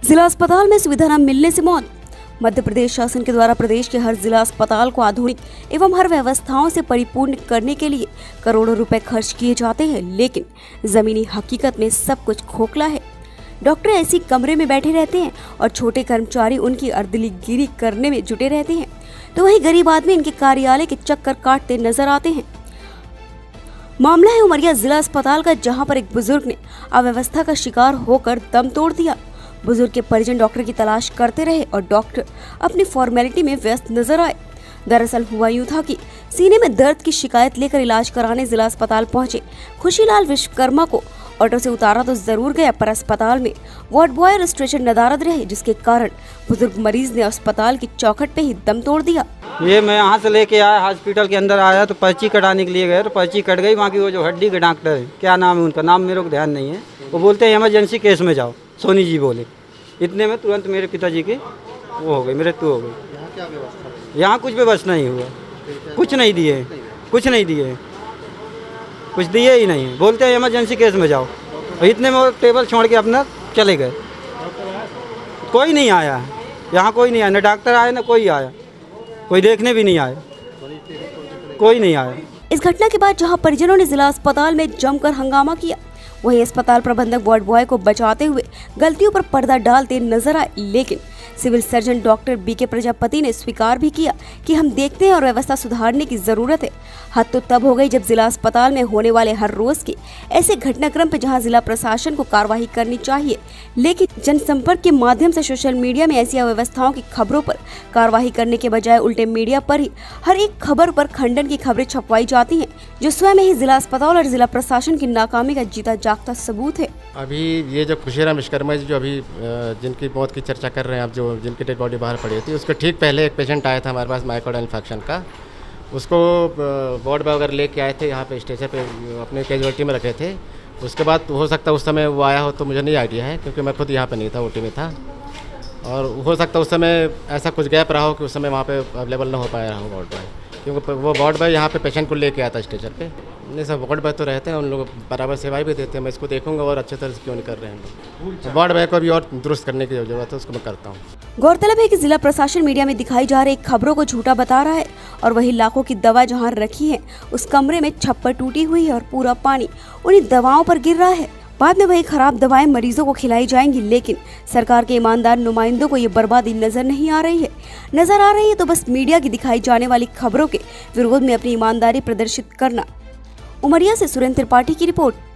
जिला अस्पताल में सुविधा न मिलने से मौत। मध्य प्रदेश शासन के द्वारा प्रदेश के हर जिला अस्पताल को आधुनिक एवं हर व्यवस्थाओं से परिपूर्ण करने के लिए करोड़ों रुपए खर्च किए जाते हैं, लेकिन जमीनी हकीकत में सब कुछ खोखला है। डॉक्टर ऐसी कमरे में बैठे रहते हैं और छोटे कर्मचारी उनकी अर्दलीगिरी करने में जुटे रहते हैं, तो वहीं गरीब आदमी इनके कार्यालय के चक्कर काटते नजर आते हैं। मामला है उमरिया जिला अस्पताल का, जहां पर एक बुजुर्ग ने अव्यवस्था का शिकार होकर दम तोड़ दिया। बुजुर्ग के परिजन डॉक्टर की तलाश करते रहे और डॉक्टर अपनी फॉर्मेलिटी में व्यस्त नजर आए। दरअसल हुआ यूं था कि सीने में दर्द की शिकायत लेकर इलाज कराने जिला अस्पताल पहुंचे खुशीलाल विश्वकर्मा को ऑटो से उतारा तो जरूर गया, पर अस्पताल में वार्ड बॉय और स्ट्रेचर नदारद रहे, जिसके कारण बुजुर्ग मरीज ने अस्पताल की चौखट पे ही दम तोड़ दिया। ये मैं यहाँ से लेके आया, हॉस्पिटल के अंदर आया तो पर्ची कटाने के लिए गए तो पर्ची कट गई। वहाँ की वो जो हड्डी के डॉक्टर है, क्या नाम है उनका, नाम मेरे को ध्यान नहीं है, वो बोलते हैं इमरजेंसी केस में जाओ, सोनी जी बोले। इतने में तुरंत मेरे पिताजी की वो हो गई, मृत्यु हो गई। यहाँ क्या व्यवस्था? यहाँ कुछ व्यवस्था नहीं हुआ, कुछ नहीं दिए, कुछ नहीं दिए, कुछ दिए ही नहीं। बोलते हैं इमरजेंसी केस में जाओ, और इतने में वो टेबल छोड़ के अपना चले गए। कोई नहीं आया यहाँ, कोई नहीं आया, न डॉक्टर आए न कोई आया, कोई देखने भी नहीं आया, कोई नहीं आया। इस घटना के बाद जहां परिजनों ने जिला अस्पताल में जमकर हंगामा किया, वहीं अस्पताल प्रबंधक वार्ड बॉय को बचाते हुए गलतियों पर पर्दा डालते नजर आए, लेकिन civil surgeon doctor B K Prajapati ने स्वीकार भी किया कि हम देखते हैं और व्यवस्था सुधारने की जरूरत है। हद तो तब हो गई जब जिला अस्पताल में होने वाले हर रोज के ऐसे घटनाक्रम पर जहां जिला प्रशासन को कार्रवाई करनी चाहिए, लेकिन जनसंपर्क के माध्यम से सोशल मीडिया में ऐसी अव्यवस्थाओं की खबरों पर कार्रवाई करने के बजाय उल्टे मीडिया पर ही हर एक खबर पर खंडन की खबरें छपवाई जाती हैं, जो स्वयं ही जिला अस्पताल और जिला प्रशासन की नाकामी का जीता जागता सबूत है। अभी ये जो खुशीराम विश्वकर्मा जी जो अभी जिनकी मौत की चर्चा कर रहे हैं आप, जो जिनकी डेड बॉडी बाहर पड़ी थी, उसके ठीक पहले एक पेशेंट आया था हमारे पास माइकोडाइल इन्फेक्शन का। उसको वार्ड बॉय वगैरह लेके आए थे, यहाँ पे स्टेशन पे अपने कैजुअलिटी में रखे थे। उसके बाद हो सकता है उस समय वो आया हो, तो मुझे नहीं आइडिया है, क्योंकि मैं खुद यहाँ पे नहीं था, ओटी में था। और हो सकता है उस समय ऐसा कुछ गैप रहा हो कि उस समय वहाँ पे अवेलेबल ना हो पाया हो वार्ड बॉय, क्योंकि वो वार्ड बॉय यहाँ पे पेशेंट को लेके आया था स्टेशन पे। नहीं सर, वार्ड बॉय तो रहते हैं, उन लोग बराबर सेवाएं भी देते हैं। मैं इसको देखूंगा और अच्छे तरह से क्यों नहीं कर रहे हैं। वार्ड बॉय को भी और दुरुस्त करने की जरूरत है, उसको मैं करता हूँ। गौरतलब है कि जिला प्रशासन मीडिया में दिखाई जा रही खबरों को झूठा बता रहा है, और वही लाखों की दवा जहां रखी है उस कमरे में छप्पर टूटी हुई है और पूरा पानी उन्हीं दवाओं पर गिर रहा है। बाद में वही खराब दवाएं मरीजों को खिलाई जाएंगी, लेकिन सरकार के ईमानदार नुमाइंदों को ये बर्बादी नजर नहीं आ रही है। नजर आ रही है तो बस मीडिया की दिखाई जाने वाली खबरों के विरोध में अपनी ईमानदारी प्रदर्शित करना। उमरिया से सुरेंद्र त्रिपाठी की रिपोर्ट।